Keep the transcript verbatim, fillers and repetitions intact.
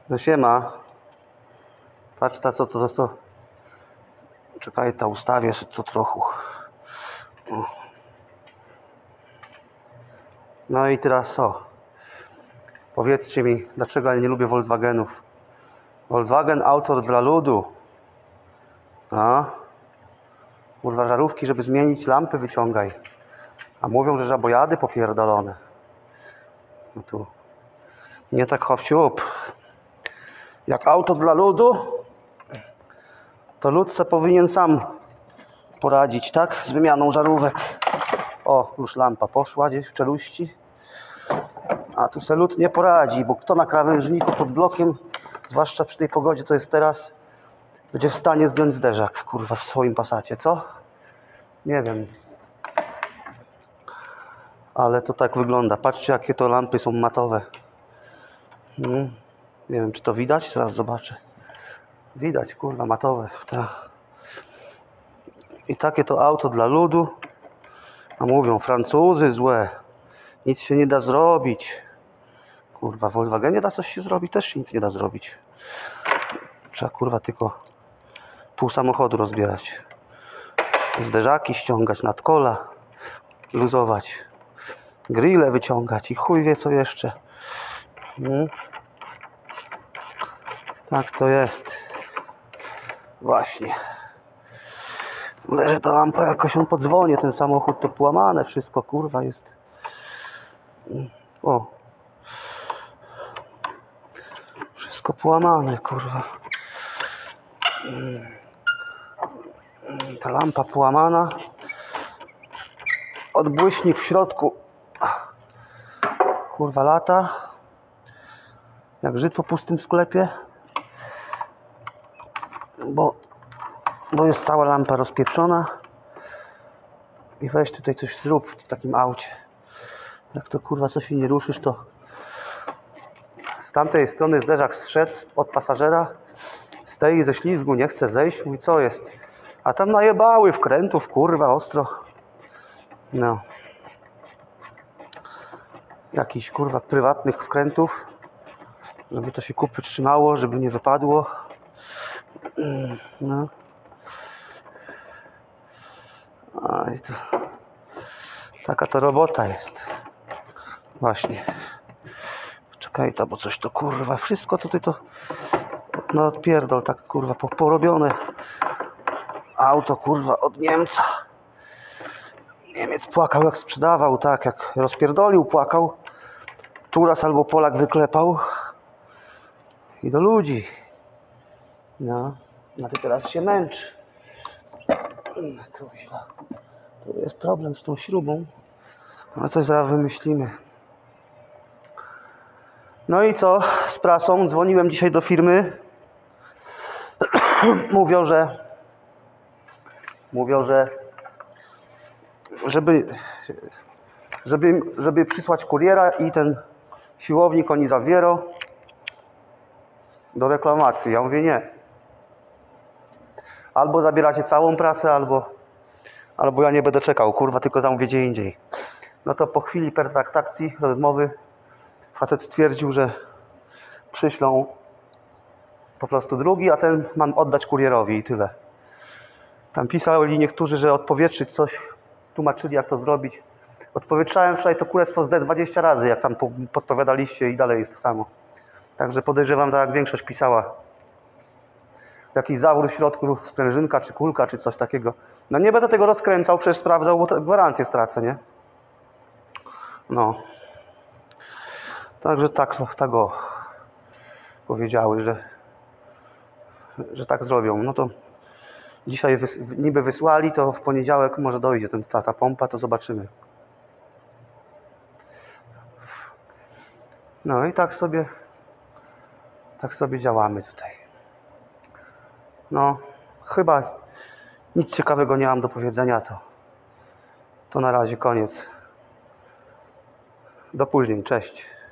No siema. Patrz ta co to, to, to. Czekaj, ta ustawię to trochę. No i teraz co? Powiedzcie mi, dlaczego ja nie lubię Volkswagenów. Volkswagen autor dla ludu. A? Kurwa, żarówki, żeby zmienić lampy wyciągaj. A mówią, że żabojady popierdolone. No tu nie tak hop siup. Jak auto dla ludu, to lud se powinien sam poradzić, tak? Z wymianą żarówek. O, już lampa poszła gdzieś w czeluści. A tu se lud nie poradzi, bo kto na krawężniku pod blokiem, zwłaszcza przy tej pogodzie, co jest teraz, będzie w stanie zdjąć zderzak, kurwa, w swoim Passacie, co? Nie wiem. Ale to tak wygląda. Patrzcie, jakie to lampy są matowe. Hmm. Nie wiem, czy to widać? Zaraz zobaczę. Widać, kurwa, matowe. Ta. I takie to auto dla ludu. A mówią, Francuzy złe. Nic się nie da zrobić. Kurwa, w Volkswagenie da coś się zrobić? Też się nic nie da zrobić. Trzeba, kurwa, tylko pół samochodu rozbierać. Zderzaki ściągać, nadkola luzować. Grille wyciągać i chuj wie co jeszcze. Hmm. Tak to jest. Właśnie. Leży ta lampa, jakoś on podzwonie, ten samochód to połamane wszystko, kurwa jest. O. Wszystko połamane, kurwa. Ta lampa połamana. Odbłyśnik w środku. Kurwa lata. Jak Żyd po pustym sklepie. Bo, bo jest cała lampa rozpieprzona. I weź tutaj coś zrób w takim aucie. Jak to kurwa coś się nie ruszysz, to z tamtej strony zderzak zszedł od pasażera. Z tej ze ślizgu nie chce zejść. Mówi, co jest? A tam najebały wkrętów, kurwa, ostro. No. Jakichś kurwa prywatnych wkrętów. Żeby to się kupy trzymało, żeby nie wypadło. No. A i to taka to robota jest. Właśnie. Czekaj to, bo coś to kurwa, wszystko tutaj to no pierdol, tak kurwa porobione. Auto kurwa od Niemca. Niemiec płakał jak sprzedawał, tak jak rozpierdolił, płakał. Turas albo Polak wyklepał. I do ludzi. No, a ty teraz się męczy. Kurwa. Tu jest problem z tą śrubą. A coś zaraz wymyślimy. No i co z prasą? Dzwoniłem dzisiaj do firmy. Mówią, że mówią, że żeby żeby, żeby przysłać kuriera i ten siłownik oni zawiero do reklamacji. Ja mówię nie. Albo zabieracie całą prasę, albo albo ja nie będę czekał, kurwa, tylko zamówię gdzie indziej. No to po chwili pertraktacji, rozmowy facet stwierdził, że przyślą po prostu drugi, a ten mam oddać kurierowi i tyle. Tam pisali niektórzy, że odpowietrzyć coś, tłumaczyli jak to zrobić. Odpowietrzałem wczoraj to kurestwo z D dwadzieścia razy, jak tam podpowiadaliście i dalej jest to samo. Także podejrzewam, tak jak większość pisała. Jakiś zawór w środku, sprężynka, czy kulka, czy coś takiego. No nie będę tego rozkręcał, przecież sprawdzał, bo gwarancję stracę, nie? No. Także tak, tak o. Powiedziały, że, że tak zrobią. No to dzisiaj wys, niby wysłali, to w poniedziałek może dojdzie ten, ta, ta pompa, to zobaczymy. No i tak sobie, tak sobie działamy tutaj. No, chyba nic ciekawego nie mam do powiedzenia, to, to na razie koniec. Do później, cześć.